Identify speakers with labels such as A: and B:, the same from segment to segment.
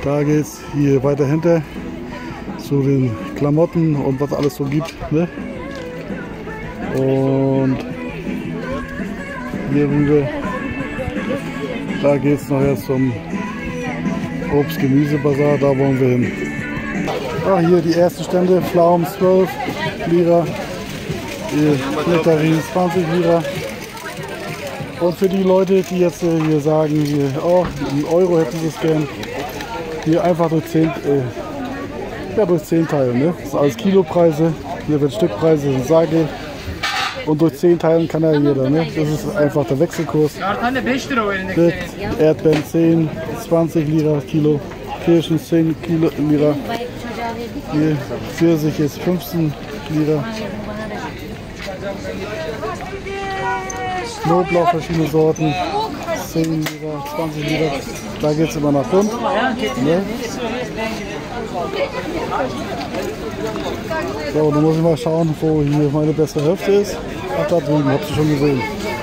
A: Da geht's hier weiter hinter zu den Klamotten und was alles so gibt. Ne? Und hier rüber, da geht's nachher zum Obst-Gemüse-Bazar, da wollen wir hin. Ah, hier die ersten Stände, Pflaumen 12 Lira, Nektarinen 20 Lira. Und für die Leute, die jetzt hier sagen, hier, oh, einen Euro hätten sie es gern, hier einfach durch 10 teilen. Ne? Das sind alles Kilopreise, hier wird Stückpreise, das sage ich. Und durch 10 teilen kann ja jeder. Ne? Das ist einfach der Wechselkurs. Erdbeeren 10, 20 Lira Kilo, Kirschen 10 Kilo Lira. Hier Pfirsich ist 15 Lira. Knoblauch, verschiedene Sorten, 10 Lira, 20 Lira. Da geht es immer nach Pfund. Ne? So, dann muss ich mal schauen, wo hier meine bessere Hälfte ist. Ach, da drüben, habt ihr schon gesehen.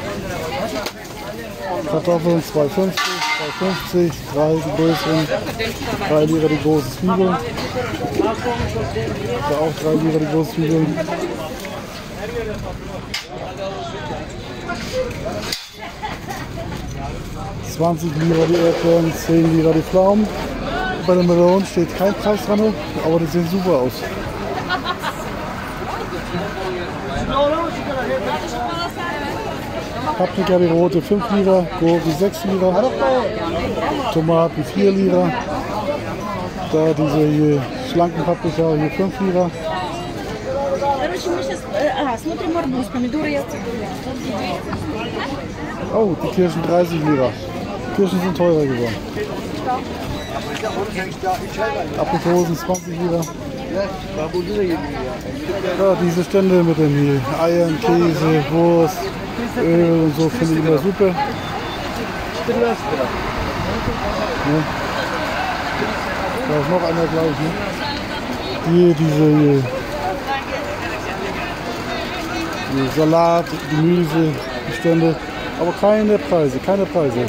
A: Kartoffeln 2,50, 2,50, 3 die größeren, 3 Lira die großen Zwiebeln. Da auch 3 Lira die großen Zwiebeln. $20 Lira die Erdbeeren, 10 Lira die Pflaumen. Bei den Melonen steht kein Preis dran, aber die sehen super aus. Paprika die rote 5 Lira, Gurken 6 Lira, Tomaten 4 Lira. Da diese hier schlanken Paprika hier 5 Lira. Oh, die Kirschen 30 Lira. Kirschen sind teurer geworden. Aprikosen 20 Lira. Ja, diese Stände mit den hier Eiern, Käse, Wurst, Öl und so finde ich immer super. Ja. Da ist noch einer gleich. Ne? Hier diese hier Salat, Gemüse, Stände, aber keine Preise, keine Preise.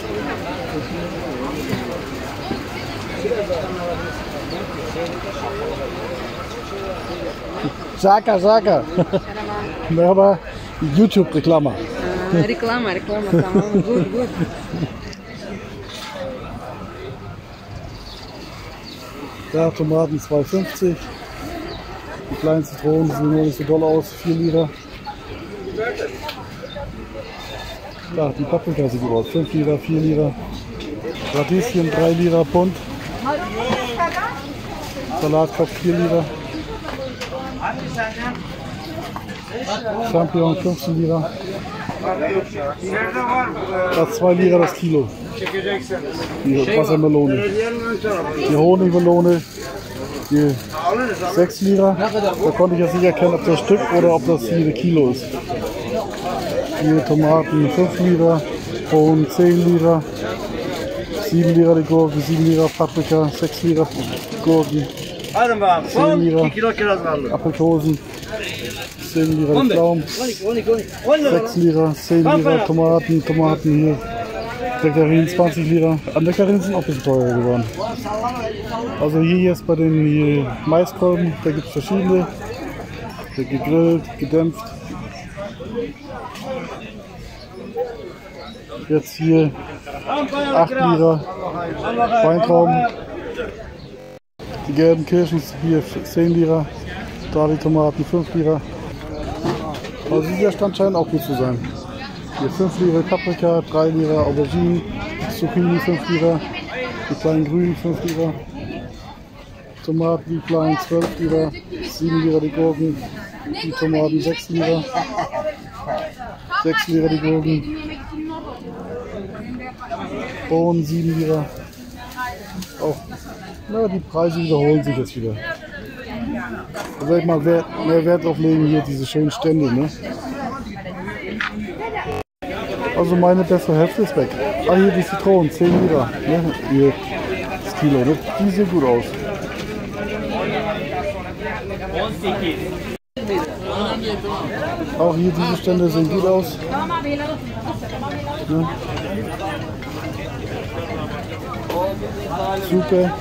A: Saka. Aber YouTube-Reklama.
B: Reklama, gut.
A: Da Tomaten 2,50. Die kleinen Zitronen sehen noch nicht so doll aus, 4 Lira. Da, die Paprika sieht gut aus, 5 Lira, 4 Lira. Radieschen 3 Lira Pfund. Salatkopf 4 Lira. Champignon 15 Lira. Das 2 Lira das Kilo. Die Wassermelone. Die Honigmelone. Die 6 Lira. Da konnte ich jetzt nicht erkennen, ob das Stück oder ob das hier Kilo ist. Hier Tomaten 5 Lira. Bohnen 10 Lira. 7 Lira die Gurken, 7 Lira Paprika, 6 Lira Gurken. 10 Lira Aprikosen, 10 Lira die Pflaumen, 6 Lira, 10 Lira Tomaten hier, Nektarinen 20 Lira. Nektarinen sind auch ein bisschen teurer geworden. Also hier jetzt bei den hier Maiskolben, da gibt es verschiedene, gegrillt, gedämpft. Jetzt hier 8 Lira Weintrauben. Die gelben Kirschen hier 10 Lira, da die Tomaten 5 Lira. Also dieser Stand scheint auch gut zu sein. Hier 5 Lira Paprika, 3 Lira Auberginen, Zucchini 5 Lira, die kleinen Grünen 5 Lira, Tomaten die kleinen 12 Lira, 7 Lira die Gurken, die Tomaten 6 Lira, 6 Lira die Gurken, Bohnen 7 Lira. Auch, na, die Preise wiederholen sich jetzt wieder. Da werde ich mal mehr Wert drauf legen, hier diese schönen Stände. Ne? Also meine bessere Hälfte ist weg. Ah, hier die Zitronen, 10 Lira. Ne? Hier das Kilo, ne? Die sehen gut aus. Auch hier diese Stände sehen gut aus. Ne? Super.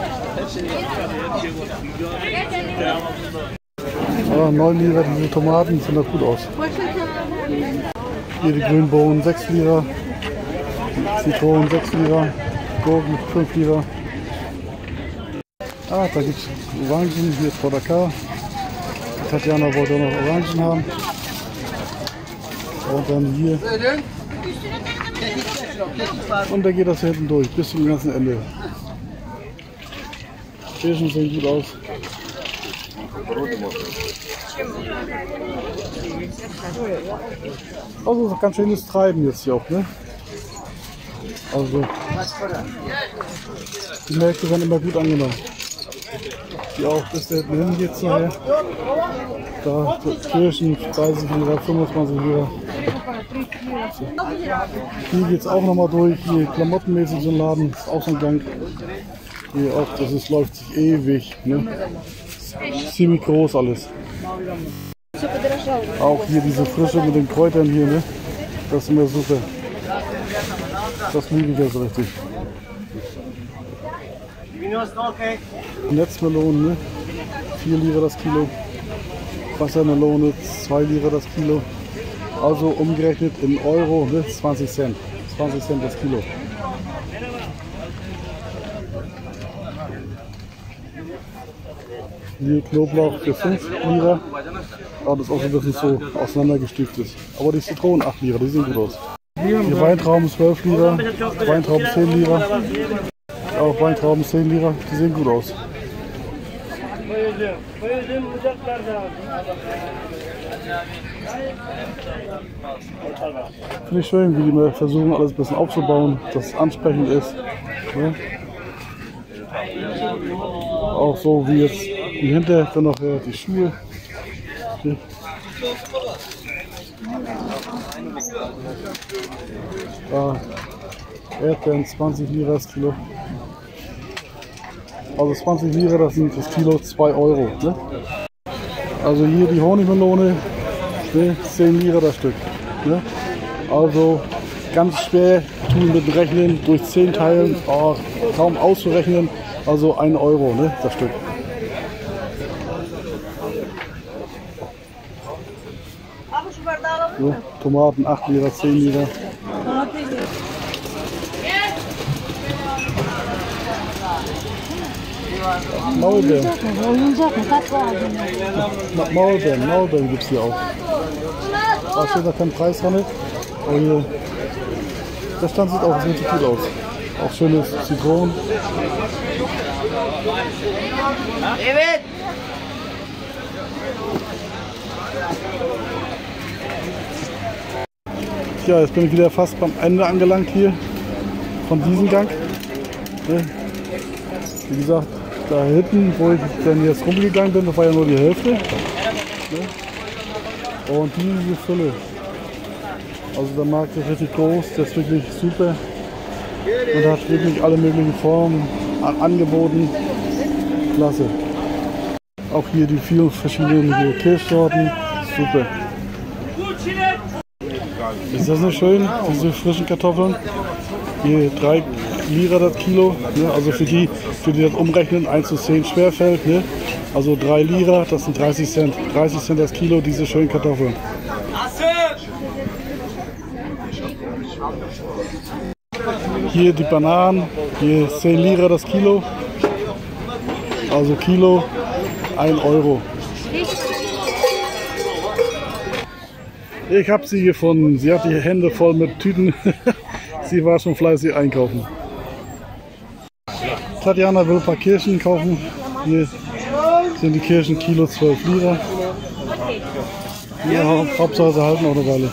A: Ja, 9 Lira, diese Tomaten sehen doch gut aus. Hier die grünen Bohnen 6 Lira. Zitronen 6 Lira. Gurken 5 Lira. Ah, da gibt es Orangen, hier ist Frau Dakar. Tatjana wollte auch noch Orangen haben. Und dann hier. Und da geht das hier hinten durch, bis zum ganzen Ende. Kirschen sehen gut aus. Also ist ganz schönes Treiben jetzt hier auch, ne? Also die Märkte werden immer gut angenommen. Hier auch bis da hinten hin geht's nachher. Da Kirschen 30 Lira, 25 Lira. Hier geht's auch nochmal durch. Hier klamottenmäßig so ein Laden, ist auch so ein Gang. Hier auch, das ist, läuft sich ewig. Ne? Ziemlich groß alles. Auch hier diese Frische mit den Kräutern hier, ne? Das ist immer super. Das liebe ich ja so richtig. Netzmelonen, ne? 4 Lira das Kilo. Wassermelone 2 Lira das Kilo. Also umgerechnet in Euro, ne? 20 Cent. 20 Cent das Kilo. Hier Knoblauch für 5 Lira. Aber das ist auch so ein bisschen so auseinandergestückt ist. Aber die Zitronen 8 Lira, die sehen gut aus. Hier Weintrauben 12 Lira, Weintrauben 10 Lira. Auch Weintrauben 10 Lira, die sehen gut aus. Finde ich schön, wie die mal versuchen, alles ein bisschen aufzubauen, dass es ansprechend ist. Ne? Auch so wie jetzt hinter dann noch die Schuhe. Hier. Erdbeeren 20 Lira das Kilo. Also 20 Lira, das sind das Kilo 2 Euro. Ne? Also hier die Honigmelone, ne? 10 Lira das Stück. Ne? Also ganz schwer tun mit Rechnen, durch 10 teilen, kaum auszurechnen. Also 1 Euro, ne? Das Stück. So, Tomaten 8 Lira, 10 Lira. Maulbeeren. Maulbeeren gibt es hier auch. Da steht noch kein Preis dran. Aber hier, der Stand sieht auch richtig gut aus. Auch schönes Zitronen. Ja, jetzt bin ich wieder fast beim Ende angelangt hier von diesem Gang. Wie gesagt, da hinten, wo ich dann jetzt rumgegangen bin, das war ja nur die Hälfte. Und diese Fülle. Also der Markt ist richtig groß, der ist wirklich super und hat wirklich alle möglichen Formen angeboten. Klasse. Auch hier die vielen verschiedenen Kirschsorten, super. Ist das nicht schön, diese frischen Kartoffeln? Hier 3 Lira das Kilo, ne? Also für die das umrechnen, 1 zu 10 schwerfällt. Ne? Also 3 Lira, das sind 30 Cent. 30 Cent das Kilo, diese schönen Kartoffeln. Hier die Bananen, hier 10 Lira das Kilo. Also Kilo 1 Euro. Ich habe sie gefunden. Sie hat die Hände voll mit Tüten. Sie war schon fleißig einkaufen. Tatjana will ein paar Kirschen kaufen. Hier sind die Kirschen Kilo 12 Lira. Ja, Hauptsache sie halten auch eine Weile.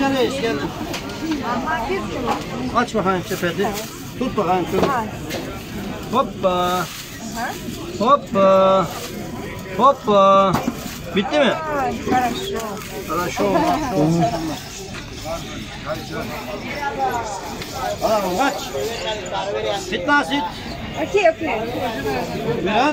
C: Aç bakayım sepeti. Tut bakayım şunu. Hoppa. Hoppa. Hoppa. Bitti mi? Хорошо. Alalım kaç? Fitnasit.
B: Окей.
C: Bilen?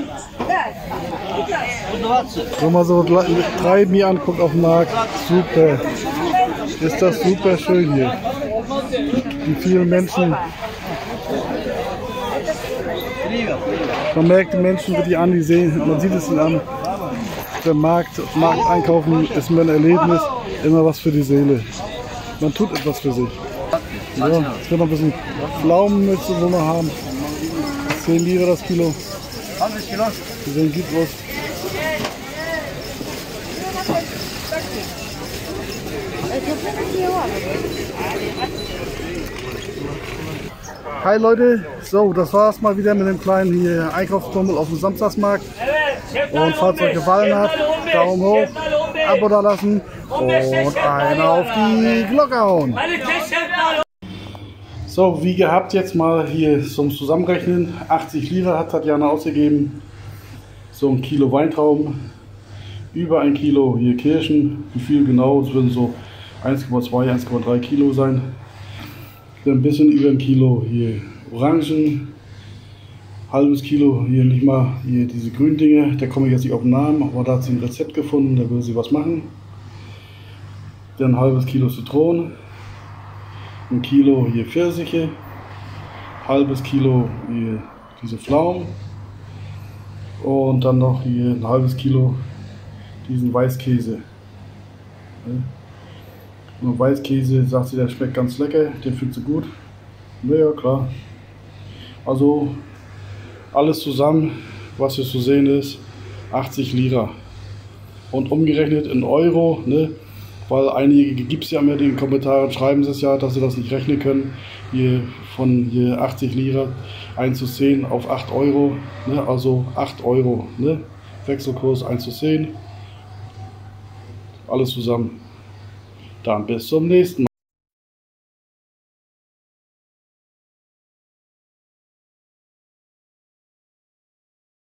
C: Bu 20.
A: Wenn man so Treiben hier anguckt auf dem Markt, super. Ist das super schön hier. Wie viele Menschen Man merkt die Menschen wirklich an, die sehen, man sieht es ihnen an. Der Markt einkaufen ist mir ein Erlebnis, immer was für die Seele. Man tut etwas für sich. Ja, jetzt wird noch ein bisschen Pflaumen möchte so noch haben. 10 Lira das Kilo.
C: 20 Kilo.
A: Deswegen gibt es was. Hi Leute, so das war's mal wieder mit dem kleinen hier Einkaufstummel auf dem Samstagsmarkt. Und falls euch gefallen hat, Daumen hoch, Abo da lassen und einer auf die Glocke hauen. So, wie gehabt jetzt mal hier zum Zusammenrechnen. 80 Lira hat Tatjana ausgegeben. So ein Kilo Weintrauben, über 1 Kilo hier Kirschen. Wie viel genau? Es würden so 1,2, 1,3 Kilo sein. Ein bisschen über 1 Kilo hier Orangen, halbes Kilo hier nicht mal hier diese grünen Dinge, da komme ich jetzt nicht auf den Namen, aber da hat sie ein Rezept gefunden, da will sie was machen. Dann ein halbes Kilo Zitronen, 1 Kilo hier Pfirsiche, halbes Kilo hier diese Pflaumen und dann noch hier ein halbes Kilo diesen Weißkäse. Und Weißkäse, sagt sie, der schmeckt ganz lecker, den findet sie gut. Naja, klar. Also alles zusammen, was hier zu sehen ist, 80 Lira. Und umgerechnet in Euro, ne? Weil einige gibt es ja mehr in den Kommentaren, schreiben sie es ja, dass sie das nicht rechnen können. Hier von hier 80 Lira 1 zu 10 auf 8 Euro, ne? Also 8 Euro, ne? Wechselkurs 1 zu 10. Alles zusammen. Dann bis zum nächsten Mal.